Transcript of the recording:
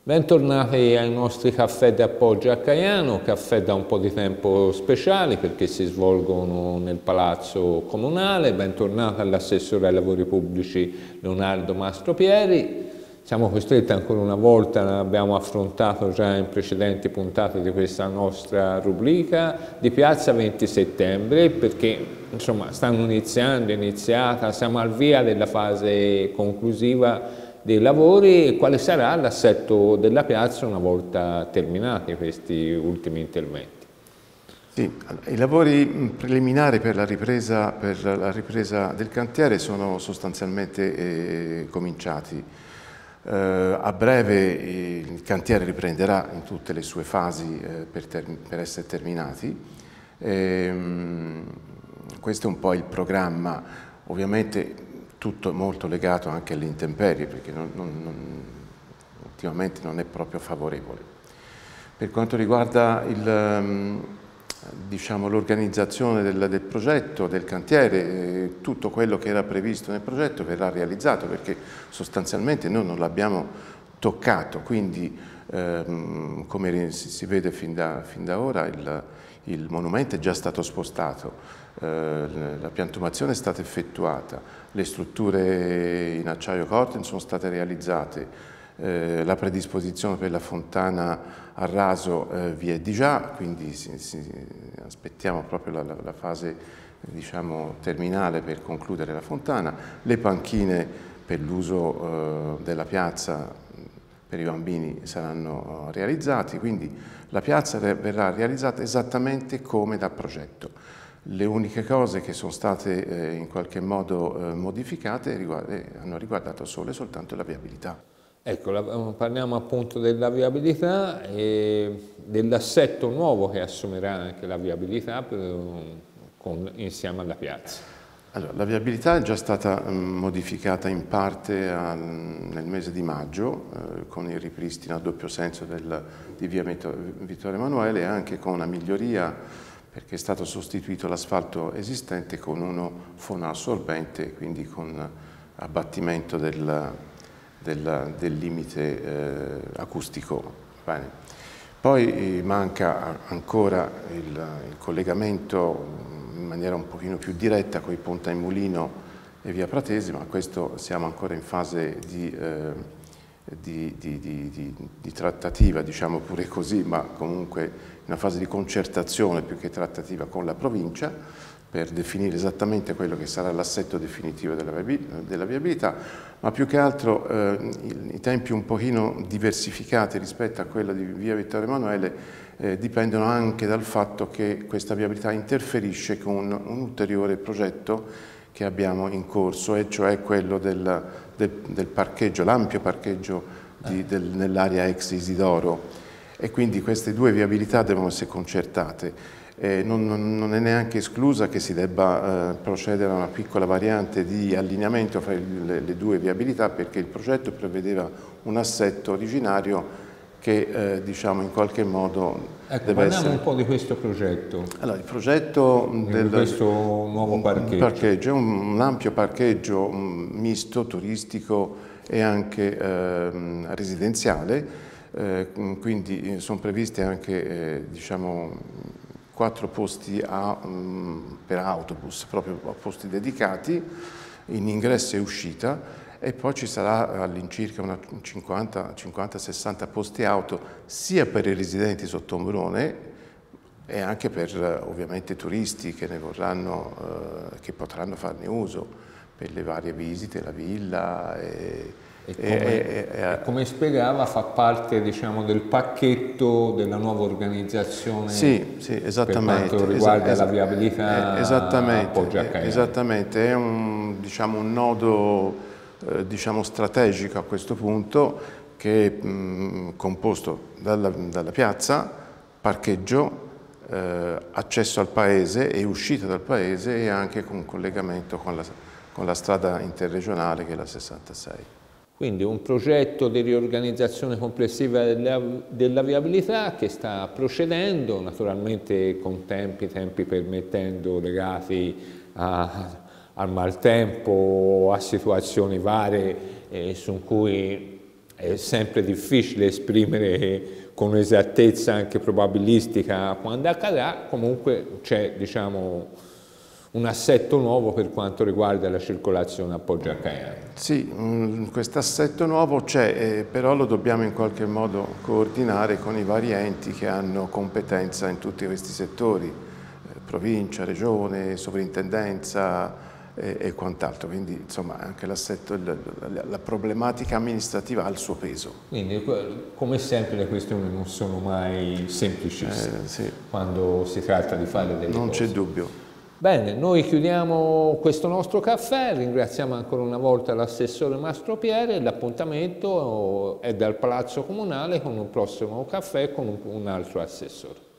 Bentornati ai nostri caffè d'appoggio a Caiano, caffè da un po' di tempo speciali perché si svolgono nel Palazzo Comunale. Bentornato all'assessore ai lavori pubblici Leonardo Mastropieri. Siamo costretti ancora una volta, l'abbiamo affrontato già in precedenti puntate di questa nostra rubrica, di Piazza 20 Settembre perché insomma stanno iniziata, siamo al via della fase conclusiva dei lavori e quale sarà l'assetto della piazza una volta terminati questi ultimi interventi. Sì, i lavori preliminari per la ripresa del cantiere sono sostanzialmente cominciati. A breve il cantiere riprenderà in tutte le sue fasi per essere terminati. Questo è un po' il programma, ovviamente tutto molto legato anche alle intemperie, perché ultimamente non è proprio favorevole. Per quanto riguarda l'organizzazione del progetto, del cantiere, tutto quello che era previsto nel progetto verrà realizzato, perché sostanzialmente noi non l'abbiamo toccato, quindi come si vede fin da ora il monumento è già stato spostato. La piantumazione è stata effettuata, le strutture in acciaio corten sono state realizzate, la predisposizione per la fontana a raso vi è di già, quindi aspettiamo proprio la fase terminale per concludere la fontana, le panchine per l'uso della piazza per i bambini saranno realizzati, quindi la piazza verrà realizzata esattamente come dal progetto. Le uniche cose che sono state in qualche modo modificate hanno riguardato solo e soltanto la viabilità. Ecco, parliamo appunto della viabilità e dell'assetto nuovo che assumerà anche la viabilità insieme alla piazza. Allora, la viabilità è già stata modificata in parte nel mese di maggio con il ripristino a doppio senso di via Vittorio Emanuele e anche con una miglioria perché è stato sostituito l'asfalto esistente con uno fonoassorbente, quindi con abbattimento del limite acustico. Bene. Poi manca ancora il collegamento in maniera un pochino più diretta con i Ponte ai Mulino e via Pratesi, ma questo siamo ancora in fase di trattativa, diciamo pure così, ma comunque una fase di concertazione più che trattativa con la provincia per definire esattamente quello che sarà l'assetto definitivo della viabilità, ma più che altro i tempi un pochino diversificati rispetto a quella di via Vittorio Emanuele dipendono anche dal fatto che questa viabilità interferisce con un ulteriore progetto che abbiamo in corso, e cioè quello del parcheggio, l'ampio parcheggio nell'area ex Isidoro, e quindi queste due viabilità devono essere concertate. Non è neanche esclusa che si debba procedere a una piccola variante di allineamento fra le due viabilità, perché il progetto prevedeva un assetto originario che diciamo in qualche modo deve essere... Parliamo un po' di questo progetto. Allora, il progetto di questo nuovo parcheggio. È un ampio parcheggio misto, turistico e anche residenziale, quindi sono previsti anche diciamo 4 posti per autobus, proprio posti dedicati in ingresso e uscita, e poi ci sarà all'incirca una 50-60 posti auto sia per i residenti sotto Ombrone e anche per ovviamente turisti che ne vorranno, che potranno farne uso per le varie visite, la villa come spiegava, fa parte diciamo, del pacchetto della nuova organizzazione. Sì, esattamente. Per quanto riguarda la viabilità, appoggio a Caiano. Esattamente, è un nodo diciamo, strategico a questo punto, che è composto dalla piazza, parcheggio, accesso al paese e uscita dal paese, e anche con un collegamento con la strada interregionale che è la 66. Quindi un progetto di riorganizzazione complessiva della viabilità che sta procedendo, naturalmente con tempi permettendo, legati al maltempo, a situazioni varie su cui è sempre difficile esprimere con esattezza anche probabilistica quando accadrà, comunque c'è, diciamo, un assetto nuovo per quanto riguarda la circolazione a Poggio a Caiano. Sì, questo assetto nuovo c'è, però lo dobbiamo in qualche modo coordinare con i vari enti che hanno competenza in tutti questi settori, provincia, regione, sovrintendenza e quant'altro, quindi insomma anche l'assetto, la problematica amministrativa ha il suo peso. Quindi come sempre le questioni non sono mai semplicissime Sì. quando si tratta di fare delle cose. Non c'è dubbio. Bene, noi chiudiamo questo nostro caffè, ringraziamo ancora una volta l'assessore Mastropiere, l'appuntamento è dal Palazzo Comunale con un prossimo caffè con un altro assessore.